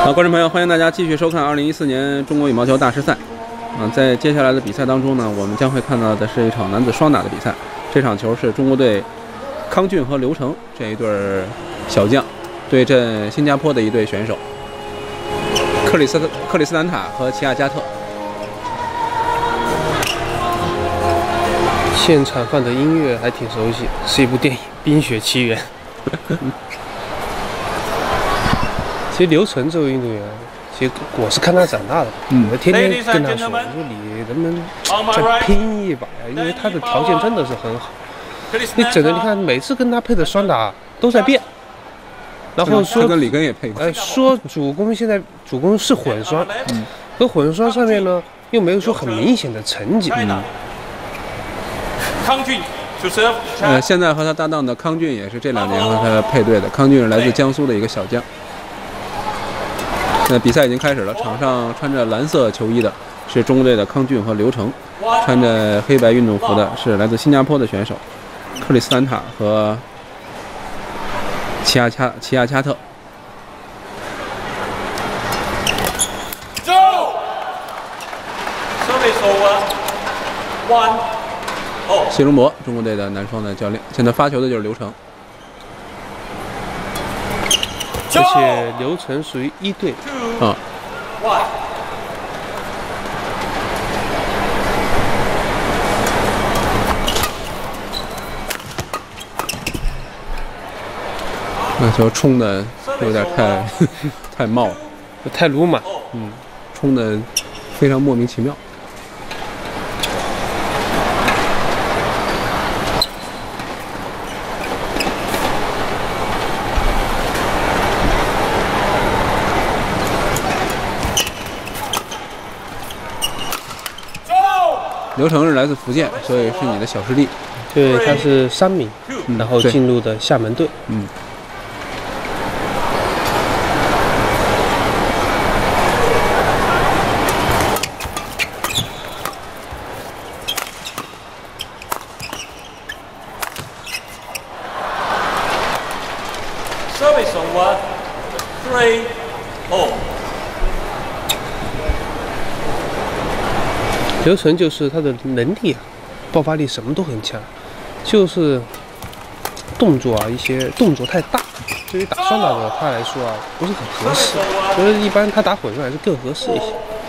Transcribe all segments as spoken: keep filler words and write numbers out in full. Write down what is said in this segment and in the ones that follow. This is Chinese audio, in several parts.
好，观众朋友，欢迎大家继续收看二零一四年中国羽毛球大师赛。嗯，在接下来的比赛当中呢，我们将会看到的是一场男子双打的比赛。这场球是中国队康俊和刘成这一对小将对阵新加坡的一对选手克里斯克里斯坦塔和齐亚加特。 现场放的音乐还挺熟悉，是一部电影《冰雪奇缘》。其实刘成这位运动员，其实我是看他长大的，嗯，我天天跟他说，我说你能不能再拼一把呀？因为他的条件真的是很好。你整个你看，每次跟他配的双打都在变，然后说跟里根也配过， 呃，说主攻现在主攻是混双，嗯，可混双上面呢又没有说很明显的成绩，嗯。 康俊就是呃，现在和他搭档的康俊也是这两年和他配对的。康俊是来自江苏的一个小将。那比赛已经开始了，场上穿着蓝色球衣的是中国队的康俊和刘成，穿着黑白运动服的是来自新加坡的选手克里斯坦塔和齐亚恰齐亚加特。谢龙博，中国队的男双的教练，现在发球的就是刘成。 而且刘成属于一队啊。那球冲的有点太太冒了， 太鲁莽， 嗯，冲的非常莫名其妙。刘成是来自福建，所以是你的小师弟。 对，他是三名，嗯、然后进入的厦门队。 嗯。 Service on one, three, four. 刘成就是他的能力啊，爆发力什么都很强，就是动作啊，一些动作太大，对于打双打的他来说啊，不是很合适。所以一般他打混双还是更合适一些。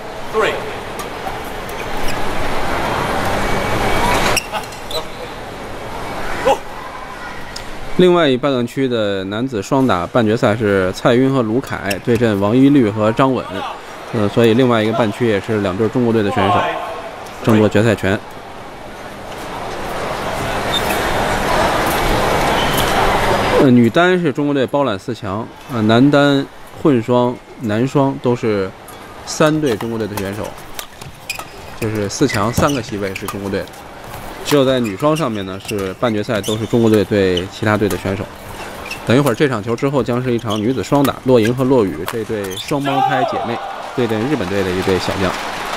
另外一半段区的男子双打半决赛是蔡赟和卢凯对阵王一律和张稳，呃，所以另外一个半区也是两对中国队的选手争夺决赛权。呃，女单是中国队包揽四强，呃，男单、混双、男双都是三队中国队的选手，就是四强三个席位是中国队的。只有在女双上面呢，是半决赛都是中国队对其他队的选手。等一会儿这场球之后将是一场女子双打，骆莹和骆雨这对双胞胎姐妹对阵日本队的一对小将。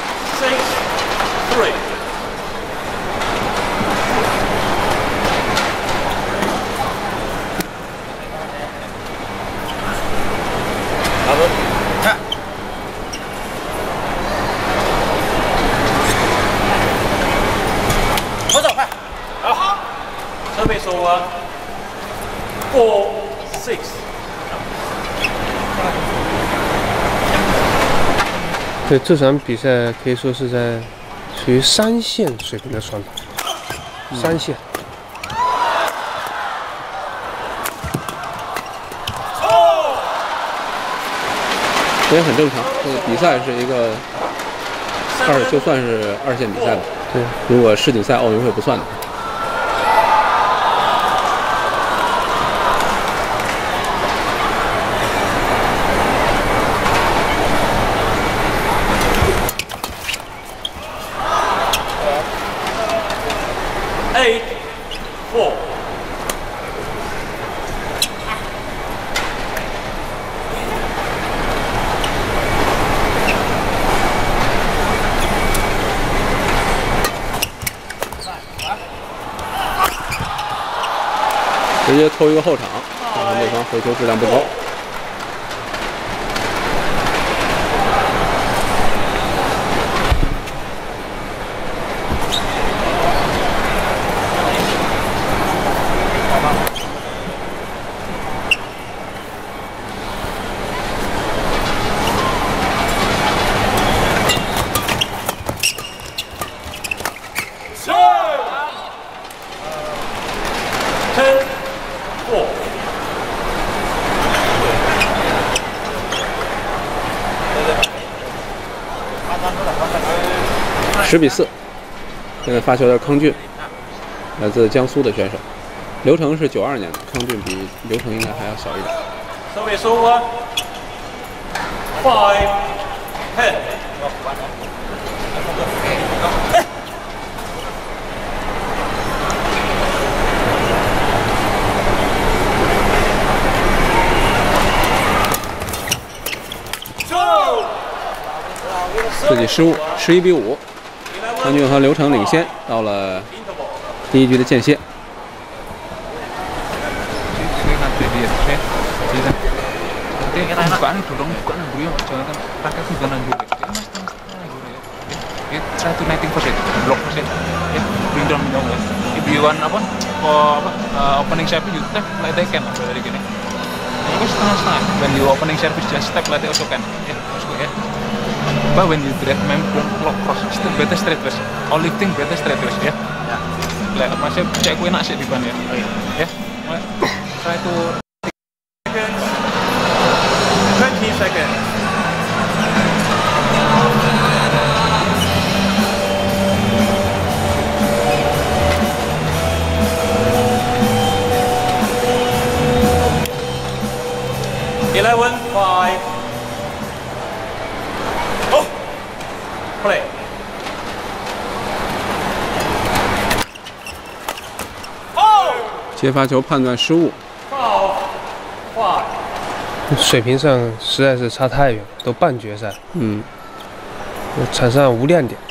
Service over four six。 对，这场比赛可以说是在属于三线水平的双打，嗯、三线。 这也很正常，这个比赛是一个二，就算是二线比赛吧。 对， 如果世锦赛、奥运会不算的话。 Eight, four。 直接偷一个后场，看看对方回球质量不高。 ten four。 十比四。现在发球的康俊，来自江苏的选手。刘成是九二年的，康俊比刘成应该还要小一点。 Service over. Five ten。 自己失误，十一比五。康俊和刘成领先，到了第一局的间歇。 bukaan dorong bukaan dulu ya jangan kan rakyat bukan dulu ya mas mas ya try to netting first ya block first ya bring down down ya if you want apa apa opening service you step like that can dari gini ini setengah setengah when you opening service just step like that also can ya masuk ya but when you drive memang don't block cross step better straight first all lifting better straight first ya ya masih cek gue nak sih di ban ya ya try to twenty seconds. Eleven five. Oh, play. 接发球判断失误。 Foul. Five. 水平上实在是差太远，都半决赛， 嗯， 场上无亮点。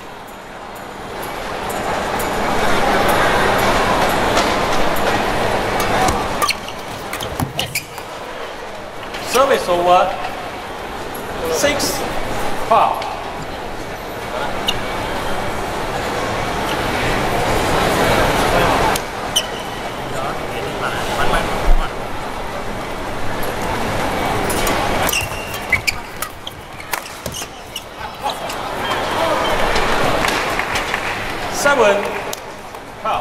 Service over. Six. Foul. Seven. Foul.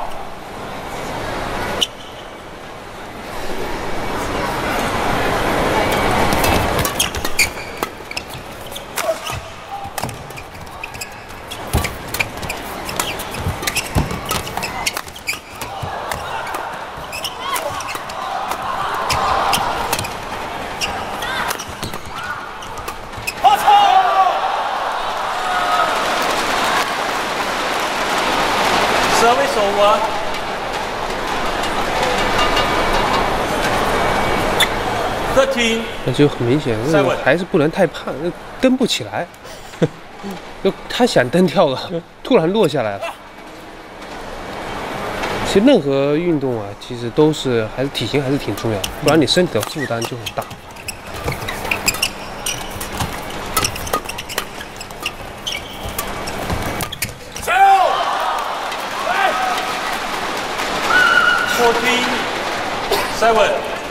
Service over. Thirteen. 那就很明显，那个还是不能太胖，那蹬不起来。就他想蹬跳了，突然落下来了。其实任何运动啊，其实都是还是体型还是挺重要的，不然你身体的负担就很大。 Fourteen. Seven.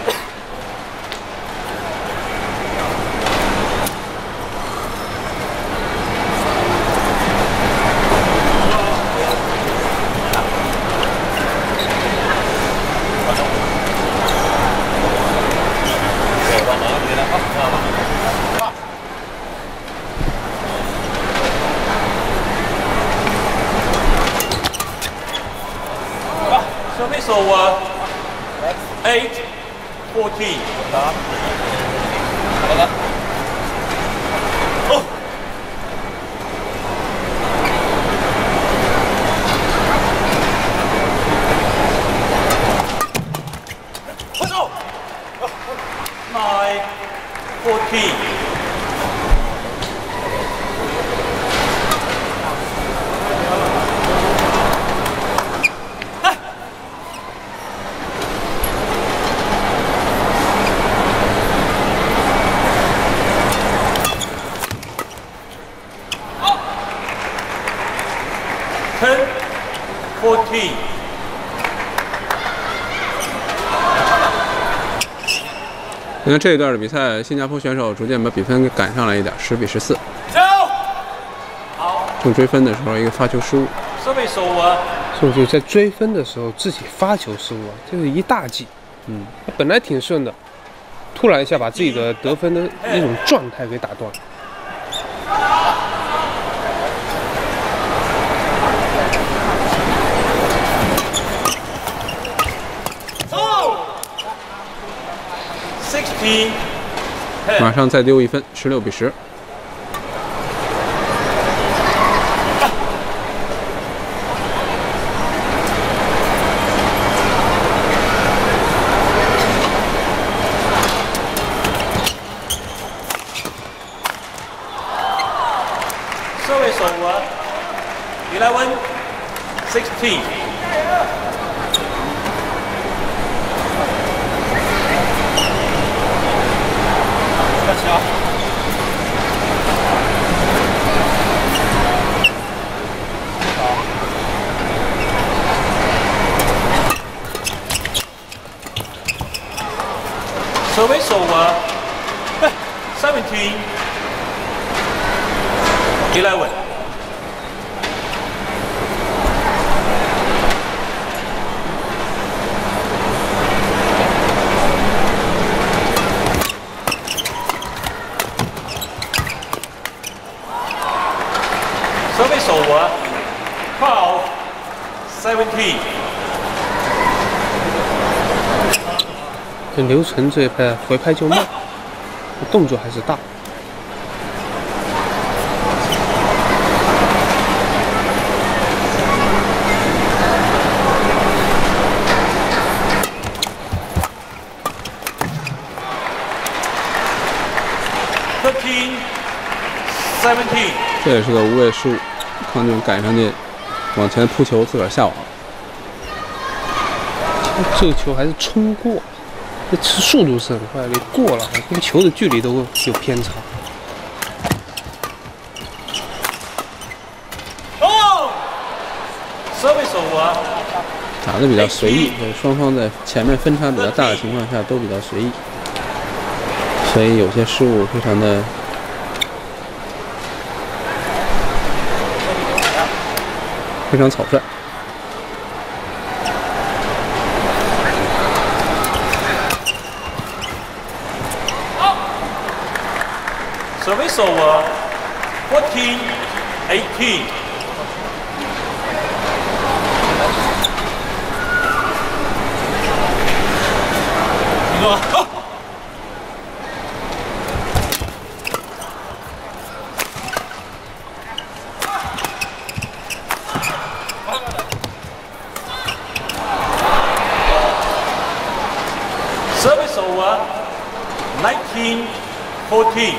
Service over. Eight. Fourteen. Oh. Nine. Fourteen. Ten. Fourteen. 你看这一段的比赛，新加坡选手逐渐把比分给赶上来一点，十比十四。 好。 正追分的时候，一个发球失误。 Service over. 所以我觉得在追分的时候自己发球失误啊，这是一大忌。 嗯， 他本来挺顺的，突然一下把自己的得分的那种状态给打断。 马上再丢一分，十六比十。 Service over. Eleven, sixteen. ，Service over. Seventeen, eleven. Service over. Twelve, seventeen. 这刘晨这一拍回拍就慢，动作还是大。 Thirteen, seventeen. 这也是个无谓失误，康俊赶上去往前扑球，自个儿下网。 这个球还是冲过，这速度是很快，你过了，跟球的距离都有偏差。 哦 ，Service over. 打得比较随意，就是双方在前面分差比较大的情况下都比较随意，所以有些失误非常的。 非常草率。 Service over. Fourteen, eighteen. 你说。哦 Service over. Nineteen, fourteen.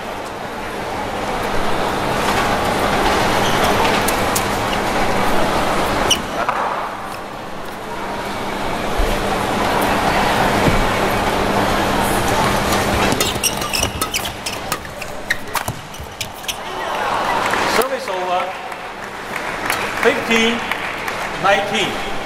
，Service over. Fifteen, nineteen.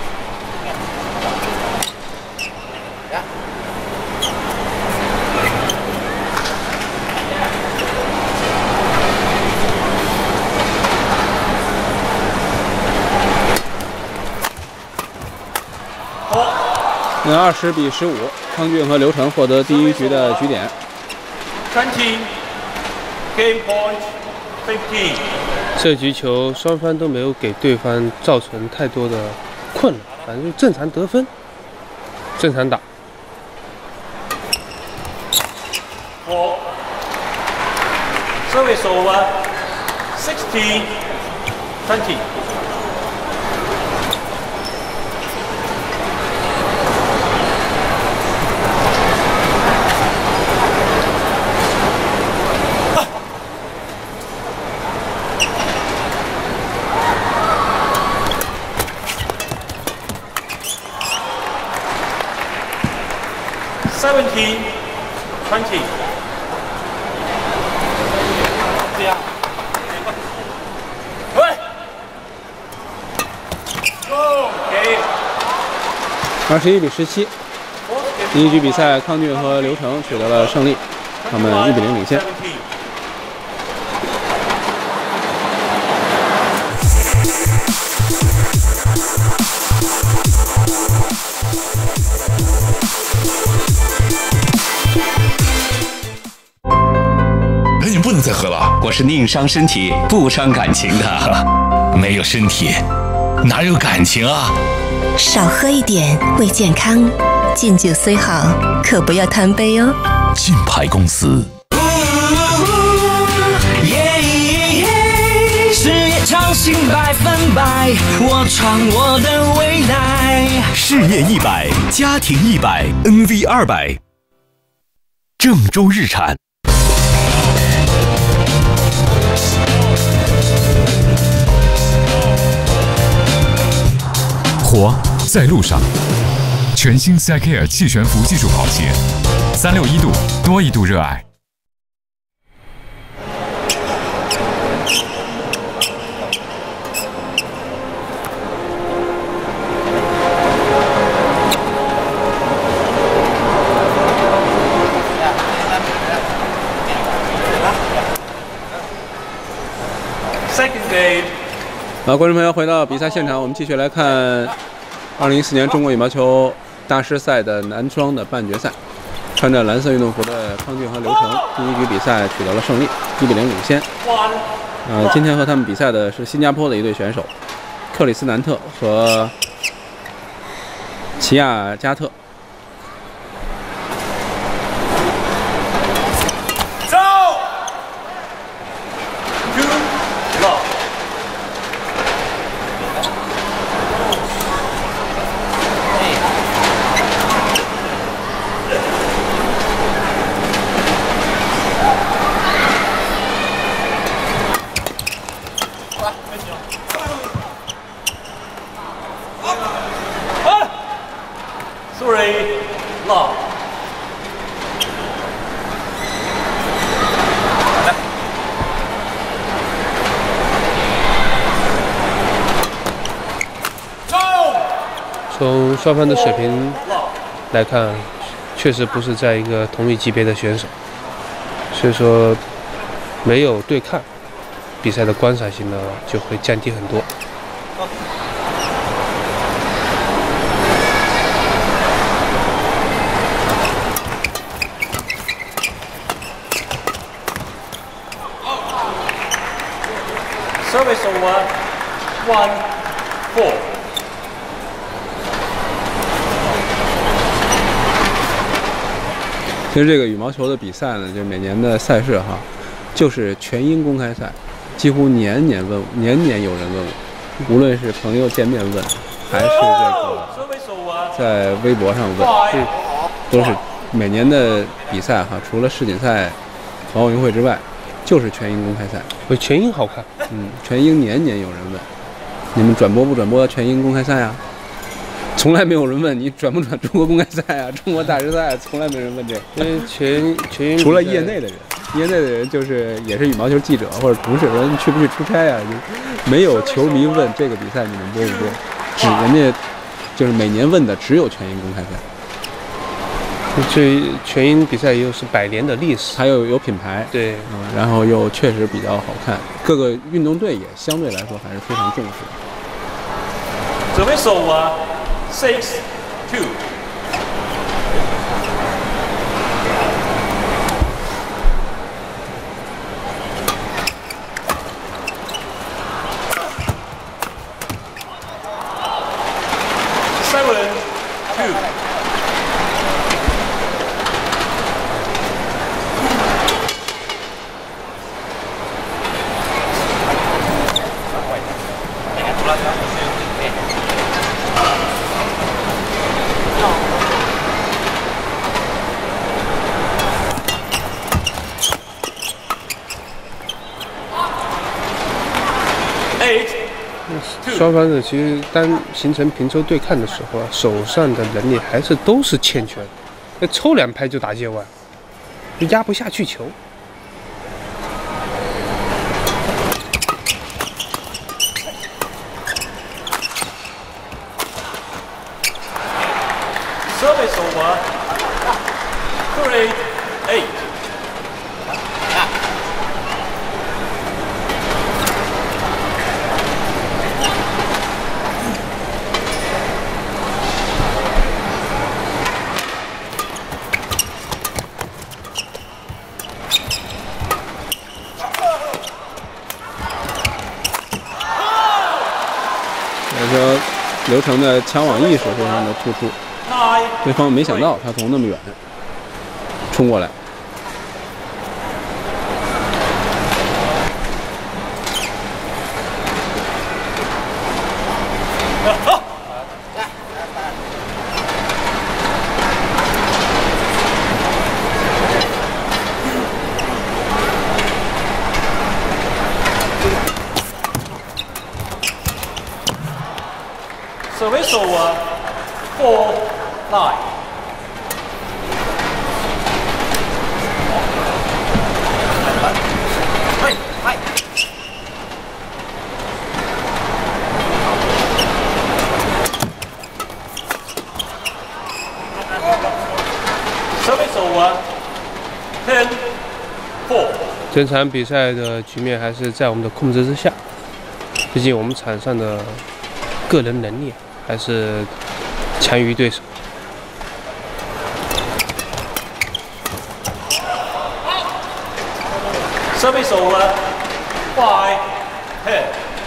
那二十比十五，康俊和刘成获得第一局的局点。 Twenty. Game point. Fifteen. 这局球双方都没有给对方造成太多的困扰，反正就正常得分，正常打。 Four. Service over. Sixteen, twenty. ，Seventeen, twenty. 这样，喂，给， 二十一比十七，第一局比赛，康俊和刘成取得了胜利，他们一比零领先。 seventeen. 我是宁伤身体不伤感情的。 没有身体，哪有感情啊？ 少喝一点，为健康。敬酒虽好，可不要贪杯哦。 金牌公司。 事业长青百分百，我闯我的未来。 事业一百，家庭一百 ，N V 二百。郑州日产。 活在路上，全新 C I K R 气悬浮技术跑鞋，三六一度多一度热爱。 好，观众朋友，回到比赛现场，我们继续来看二零一四年中国羽毛球大师赛的男双的半决赛。穿着蓝色运动服的康俊和刘成，第一局比赛取得了胜利，一比零领先。呃，今天和他们比赛的是新加坡的一对选手，克里斯南特和齐亚加特。 Three, love. 从双方的水平来看，确实不是在一个同一级别的选手，所以说没有对抗，比赛的观赏性呢就会降低很多。 Service over, one, four. 其实这个羽毛球的比赛呢，就每年的赛事哈，就是全英公开赛，几乎年年问，年年有人问我，无论是朋友见面问，还是这个在微博上问，都是每年的比赛哈，除了世锦赛和奥运会之外，就是全英公开赛。 我全英好看， 嗯，全英年年有人问，你们转播不转播全英公开赛啊？从来没有人问你转不转中国公开赛啊，中国大师赛从来没人问这个。 因为全全英除了业内的人，业内的人就是也是羽毛球记者或者同事，说你去不去出差啊？就没有球迷问这个比赛你们播不播，只人家就是每年问的只有全英公开赛。 这全英比赛又是百年的历史， 还有有品牌， 对， 嗯，然后又确实比较好看，各个运动队也相对来说还是非常重视。 Service over, six, two. Seven, two. 双方的其实当形成平抽对抗的时候啊，手上的能力还是都是欠缺的，那抽两拍就打界外，就压不下去球。 Service over, three, eight. 双在抢网意识非常的突出，对方没想到他从那么远冲过来。 Service over, four, nine. Hey, hey. Service over, ten, four. 整场比赛的局面还是在我们的控制之下，毕竟我们场上的个人能力还是强于对手。 Service over, five, ten.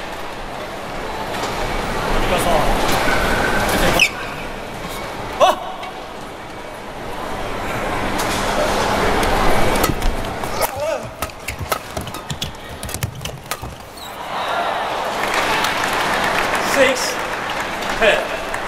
Six, ten.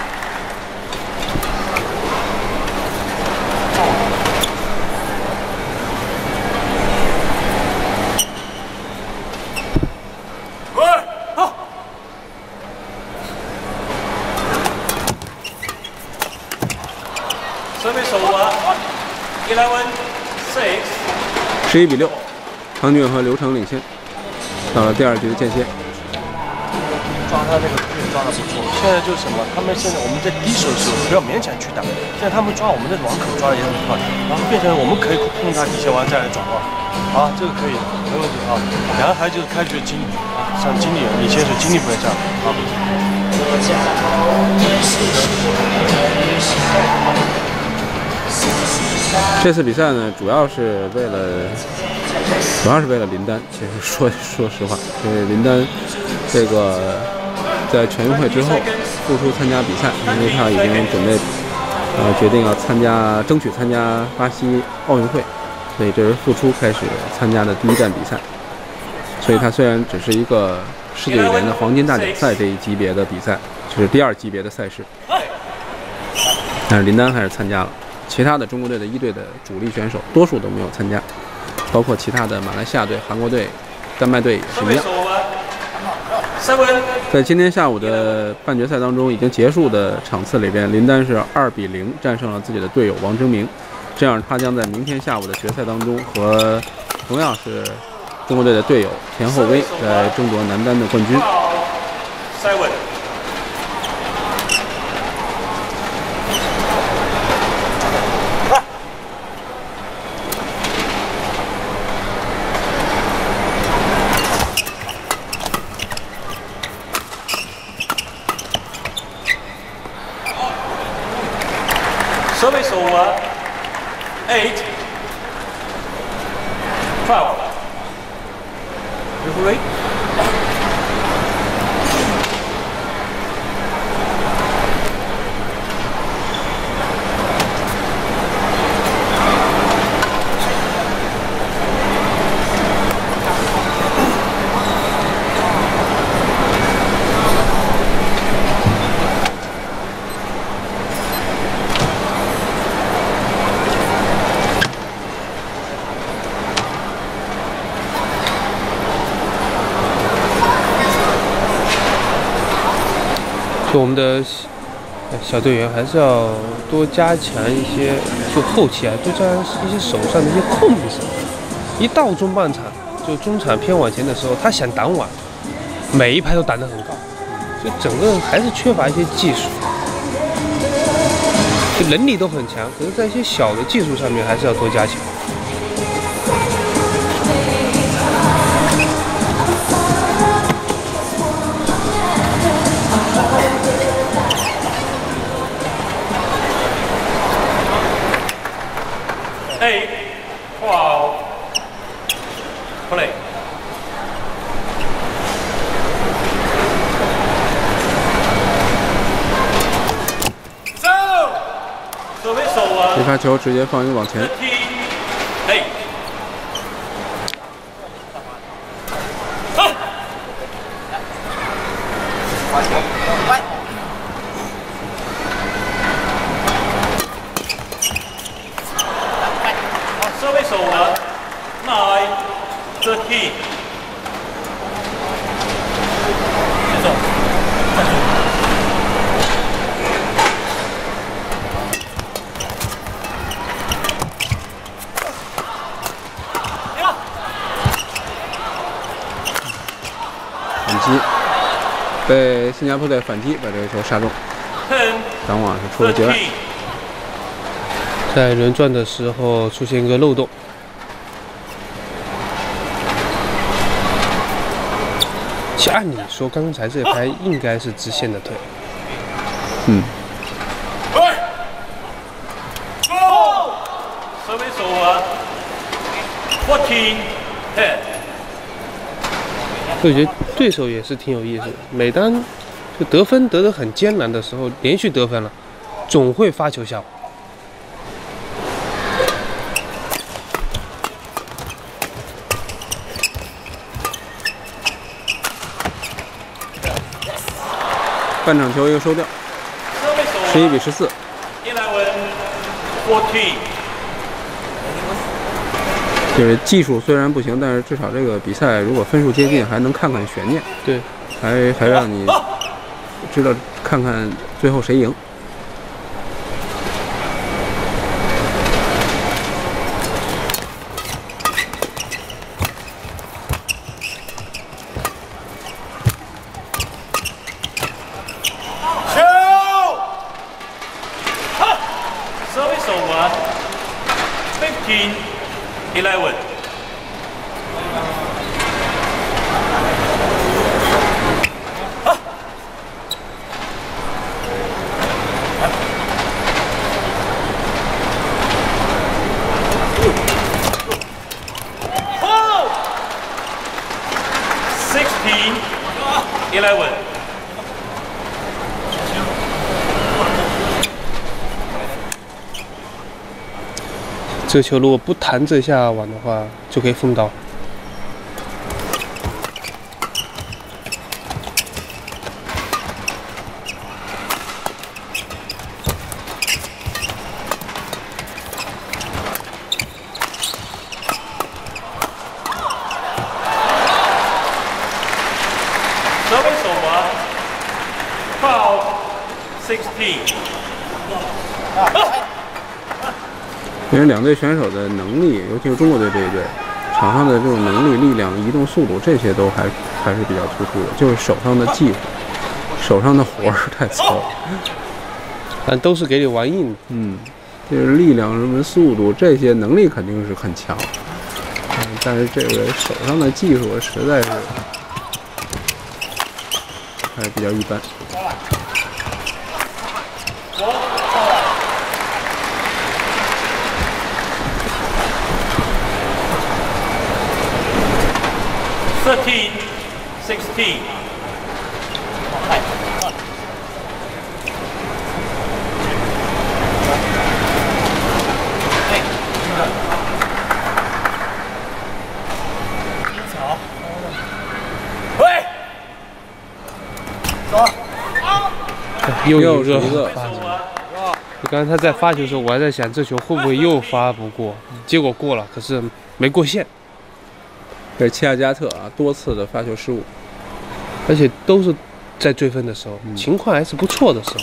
Service over, eleven, six. 十一比六，唐俊和刘成领先。到了第二局的间歇。 抓他那个也抓的不错。现在就是什么？他们现在我们在低手的时候不要勉强去打，现在他们抓我们的网口抓的也很快，然后变成我们可以控他底下完再来转换。好，这个可以，没问题啊。然后还就是开局的经理啊，像经理，李先生经理不能这样啊。 这次比赛呢，主要是为了，主要是为了林丹。其实说说实话，因为林丹这个在全运会之后复出参加比赛，因为他已经准备呃决定要参加，争取参加巴西奥运会，所以这是复出开始参加的第一站比赛。所以他虽然只是一个世界羽联的黄金大奖赛这一级别的比赛，就是第二级别的赛事，但是林丹还是参加了。其他的中国队的一队的主力选手多数都没有参加，包括其他的马来西亚队、韩国队、丹麦队也是一样。在今天下午的半决赛当中，已经结束的场次里边，林丹是二比零战胜了自己的队友王征明，这样他将在明天下午的决赛当中和同样是中国队的队友田厚威来争夺男单的冠军。 Service over, eight, twelve. Referee. 就我们的小队员还是要多加强一些，就后期啊，多加强一些手上的一些控制。一到中半场，就中场偏往前的时候，他想挡网，每一拍都挡得很高，就整个还是缺乏一些技术。就能力都很强，可是在一些小的技术上面还是要多加强。 Eight, twelve, play. 这发球直接放一个往前。 哎。 Service over nine thirteen。接走，再走。 反击，被新加坡队反击把这个球杀中，当网是出了界外。 在轮转的时候出现一个漏洞，其实按理说刚才这拍应该是直线的推， 嗯。 Service over fourteen ten。 我觉得对手也是挺有意思的，每当就得分得得很艰难的时候，连续得分了，总会发球下网。 半场球又收掉，十一比十四。就是技术虽然不行，但是至少这个比赛如果分数接近，还能看看悬念。 对， 还还让你知道看看最后谁赢。 eleven。sixteen eleven。 这球如果不弹这下网的话，就可以封刀。 Service over foul sixteen。 因为两队选手的能力，尤其是中国队这一队，场上的这种能力、力量、移动速度，这些都还还是比较突出的。就是手上的技术，手上的活儿太糙， 但都是给你玩硬的。 嗯，就是力量、什么速度这些能力肯定是很强，嗯，但是这个手上的技术实在是还是比较一般。 thirteen sixteen。喂，走。 又一个一个。 刚才他在发球的时候，我还在想这球会不会又发不过，结果过了，可是没过线。 这齐亚加特啊，多次的发球失误， 而且都是在追分的时候， 嗯、 情况还是不错的时候。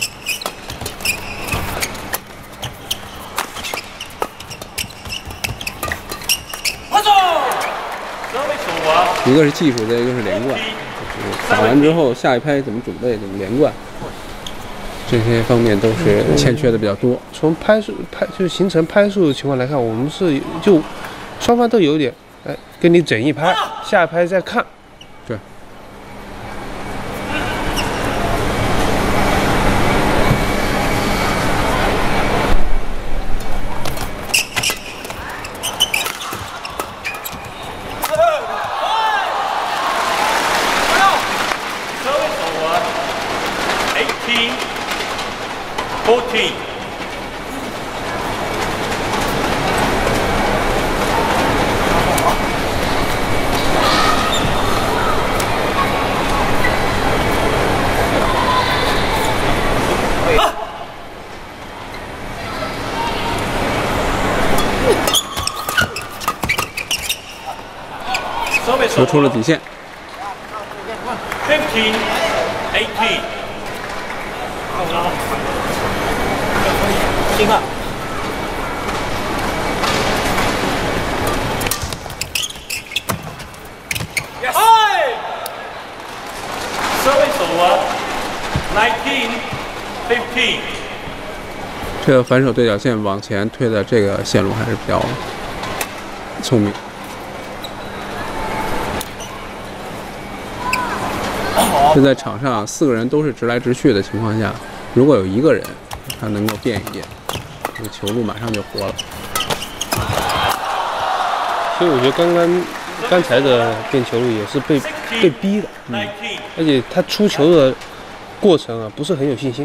一个是技术，再一个是连贯，就是打完之后下一拍怎么准备，怎么连贯，这些方面都是欠缺的比较多。 从拍速拍就是形成拍速的情况来看，我们是就双方都有点。 哎，跟你整一拍，下一拍再看。 对。 eighteen fourteen。 球出了底线。 fifteen eighteen。行了。Yes。Service over nineteen fifteen。 这个反手对角线往前推的这个线路还是比较聪明。就在场上四个人都是直来直去的情况下，如果有一个人他能够变一变，这个球路马上就活了。 其实我觉得刚刚刚才的变球路也是被被逼的，嗯，而且他出球的过程啊不是很有信心。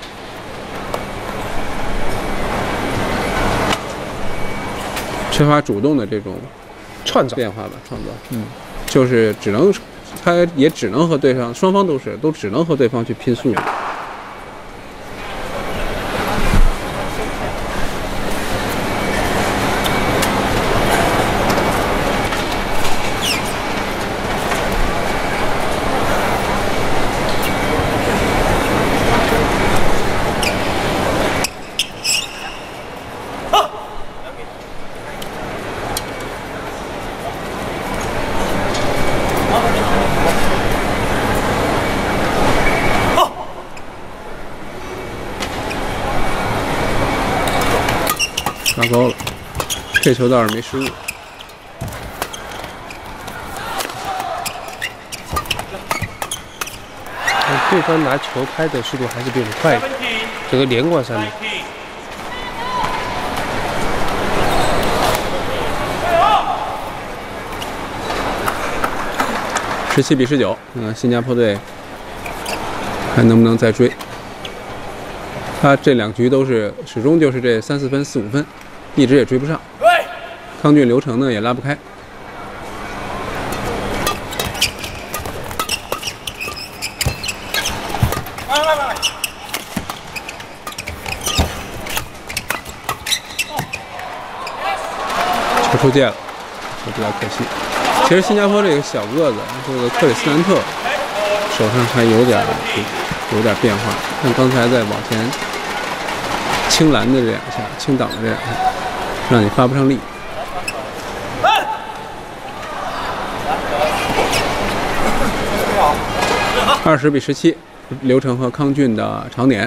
缺乏主动的这种创造变化吧，创造，嗯，就是只能，他也只能和对方，双方都是，都只能和对方去拼速度。拉高了，这球倒是没失误。 对方拿球拍的速度还是比我们快的，这个连贯上面。 十七比十九，嗯，新加坡队还能不能再追？他这两局都是始终就是这三四分、四五分，一直也追不上。康俊、刘成呢也拉不开。球出界了，就比较可惜。其实新加坡这个小个子，这个克里斯南特手上还有点有点变化，像刚才在往前轻拦的这两下，轻挡的这两下，让你发不上力。二十比十七，刘成和康俊的长点。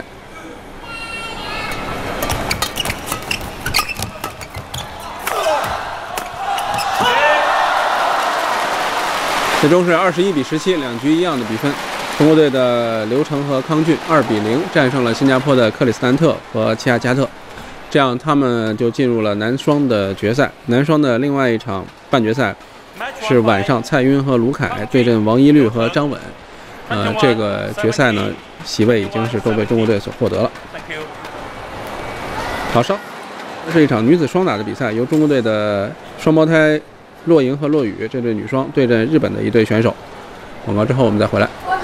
最终是二十一比十七，两局一样的比分。中国队的刘成和康俊二比零战胜了新加坡的克里斯南特和齐亚加特，这样他们就进入了男双的决赛。男双的另外一场半决赛是晚上蔡赟和卢凯对阵王一律和张稳。呃，这个决赛呢，席位已经是都被中国队所获得了。好，上这是一场女子双打的比赛，由中国队的双胞胎骆莹和骆雨这对女双对阵日本的一对选手。广告之后我们再回来。